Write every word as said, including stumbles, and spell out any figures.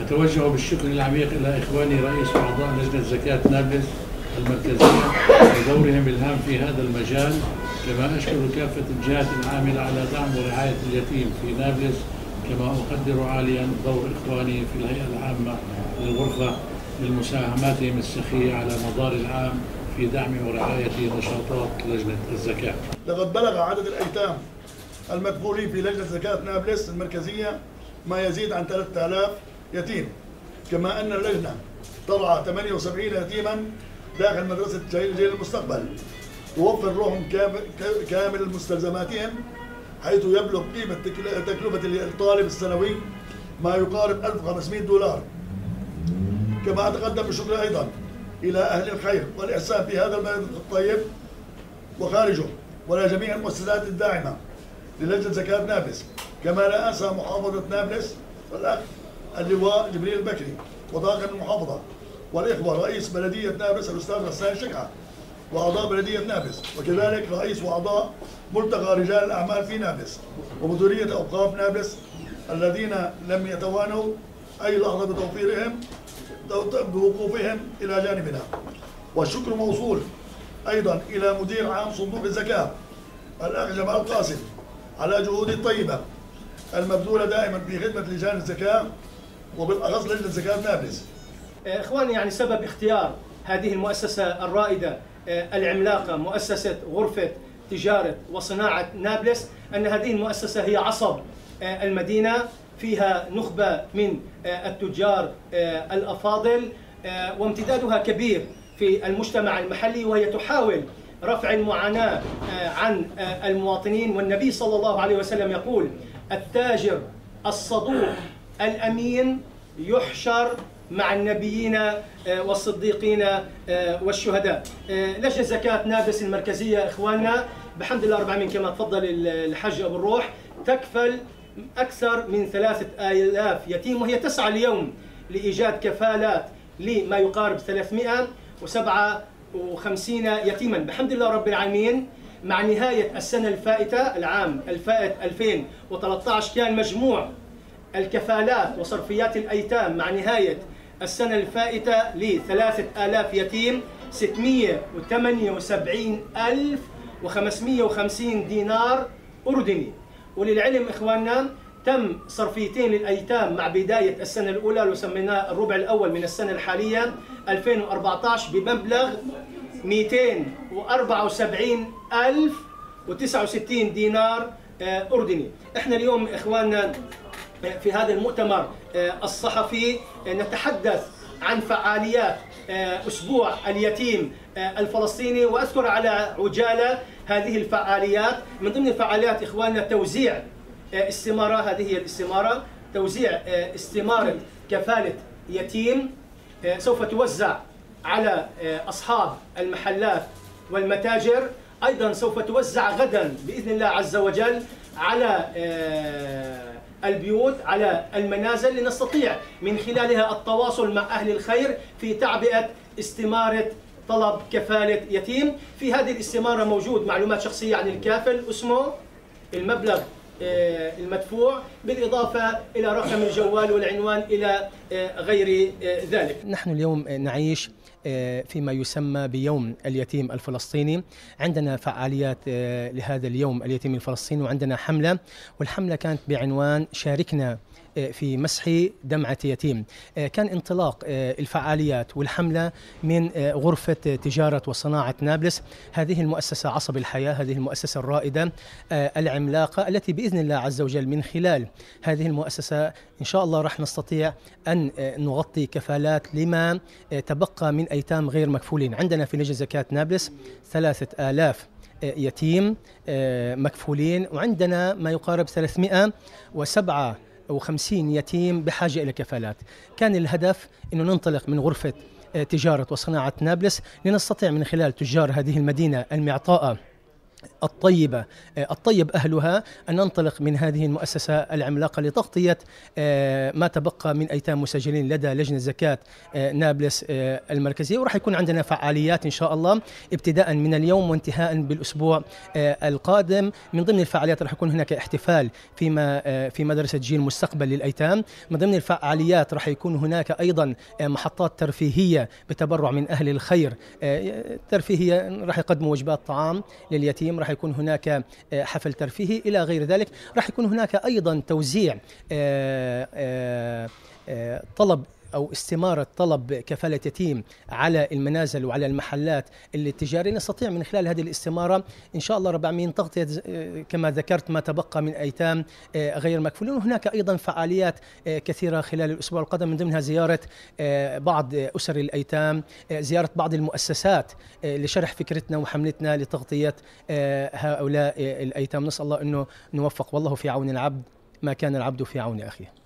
أتوجه بالشكر العميق إلى إخواني رئيس وأعضاء لجنة زكاة نابلس المركزية ودورهم الهام في هذا المجال، كما أشكر كافة الجهات العاملة على دعم ورعاية اليتيم في نابلس، كما أقدر عاليا دور إخواني في الهيئة العامة للغرفة لمساهماتهم السخية على مدار العام في دعم ورعاية نشاطات لجنة الزكاة. لقد بلغ عدد الأيتام المكفولين في لجنة زكاة نابلس المركزية ما يزيد عن ثلاثة آلاف يتيم، كما أن اللجنة ترعى ثمانية وسبعين يتيما داخل مدرسة جيل المستقبل، توفر لهم كامل مستلزماتهم، حيث يبلغ قيمة تكلفة الطالب السنوي ما يقارب ألف وخمسمئة دولار. كما أتقدم بالشكر أيضا إلى أهل الخير والإحسان في هذا البلد الطيب وخارجه، وإلى جميع المؤسسات الداعمة للجنة زكاة نابلس، كما لا أنسى محافظة نابلس والأخ اللواء جبريل البكري وطاقم المحافظة، والإخوة رئيس بلدية نابلس الأستاذ غسان شقعة وأعضاء بلدية نابلس، وكذلك رئيس وأعضاء ملتقى رجال الأعمال في نابلس ومديرية أوقاف نابلس الذين لم يتوانوا أي لحظة بتوفيرهم بوقوفهم إلى جانبنا. والشكر موصول أيضا إلى مدير عام صندوق الزكاة الأخ جمال القاسم على جهوده الطيبة المبذولة دائما في خدمة لجان الزكاة وبالأخص لجنة زكاة نابلس. إخواني، يعني سبب اختيار هذه المؤسسة الرائدة العملاقة مؤسسة غرفة تجارة وصناعة نابلس أن هذه المؤسسة هي عصب المدينة، فيها نخبة من التجار الأفاضل وامتدادها كبير في المجتمع المحلي، وهي تحاول رفع المعاناة عن المواطنين. والنبي صلى الله عليه وسلم يقول: التاجر الصدوق الأمين يحشر مع النبيين والصديقين والشهداء. لجنة زكاة نابلس المركزية إخواننا بحمد الله رب العالمين كما تفضل الحج أبو الروح تكفل أكثر من ثلاثة آلاف يتيم، وهي تسعى اليوم لإيجاد كفالات لما يقارب ثلاثمئة وسبعة وخمسين يتيما بحمد الله رب العالمين. مع نهاية السنة الفائتة العام الفائت ألفين وثلاثة عشر كان مجموع الكفالات وصرفيات الأيتام مع نهاية السنة الفائتة لثلاثة آلاف يتيم ستمئة وثمانية وسبعين ألف وخمسمئة وخمسين دينار أردني. وللعلم إخواننا تم صرفيتين للأيتام مع بداية السنة الأولى اللي سميناه الربع الأول من السنة الحالية ألفين وأربعة عشر بمبلغ مئتين وأربعة وسبعين ألف وتسعة وستين دينار أردني. إحنا اليوم إخواننا في هذا المؤتمر الصحفي نتحدث عن فعاليات أسبوع اليتيم الفلسطيني، وأذكر على عجالة هذه الفعاليات. من ضمن الفعاليات إخواننا توزيع استمارة، هذه هي الاستمارة، توزيع استمارة كفالة يتيم سوف توزع على أصحاب المحلات والمتاجر. أيضا سوف توزع غدا بإذن الله عز وجل على البيوت، على المنازل، لنستطيع من خلالها التواصل مع أهل الخير في تعبئة استمارة طلب كفالة يتيم. في هذه الاستمارة موجود معلومات شخصية عن الكافل، اسمه، المبلغ المدفوع، بالإضافة إلى رقم الجوال والعنوان إلى غير ذلك. نحن اليوم نعيش فيما يسمى بيوم اليتيم الفلسطيني. عندنا فعاليات لهذا اليوم اليتيم الفلسطيني، وعندنا حملة، والحملة كانت بعنوان شاركنا في مسح دمعة يتيم. كان انطلاق الفعاليات والحملة من غرفة تجارة وصناعة نابلس، هذه المؤسسة عصب الحياة، هذه المؤسسة الرائدة العملاقة التي بإذن الله عز وجل من خلال هذه المؤسسة إن شاء الله راح نستطيع أن نغطي كفالات لما تبقى من أيتام غير مكفولين. عندنا في لجنة زكاة نابلس ثلاثة آلاف يتيم مكفولين، وعندنا ما يقارب ثلاثمئة وسبعة وخمسين يتيم بحاجة إلى كفالات. كان الهدف أنه ننطلق من غرفة تجارة وصناعة نابلس لنستطيع من خلال تجار هذه المدينة المعطاءة الطيبة الطيب أهلها أن ننطلق من هذه المؤسسة العملاقة لتغطية ما تبقى من أيتام مسجلين لدى لجنة زكاة نابلس المركزية. وراح يكون عندنا فعاليات إن شاء الله ابتداء من اليوم وانتهاء بالأسبوع القادم. من ضمن الفعاليات راح يكون هناك احتفال فيما في مدرسة جيل مستقبل للأيتام. من ضمن الفعاليات راح يكون هناك أيضا محطات ترفيهية بتبرع من أهل الخير ترفيهية، راح يقدموا وجبات طعام لليتيم، راح يكون هناك حفل ترفيهي إلى غير ذلك. راح يكون هناك أيضا توزيع طلب أو استمارة طلب كفالة يتيم على المنازل وعلى المحلات التجارية. نستطيع من خلال هذه الاستمارة إن شاء الله رب العالمين تغطية كما ذكرت ما تبقى من أيتام غير مكفولين. وهناك أيضا فعاليات كثيرة خلال الأسبوع القادم، من ضمنها زيارة بعض أسر الأيتام، زيارة بعض المؤسسات لشرح فكرتنا وحملتنا لتغطية هؤلاء الأيتام. نسأل الله أنه نوفق، والله في عون العبد ما كان العبد في عون أخيه.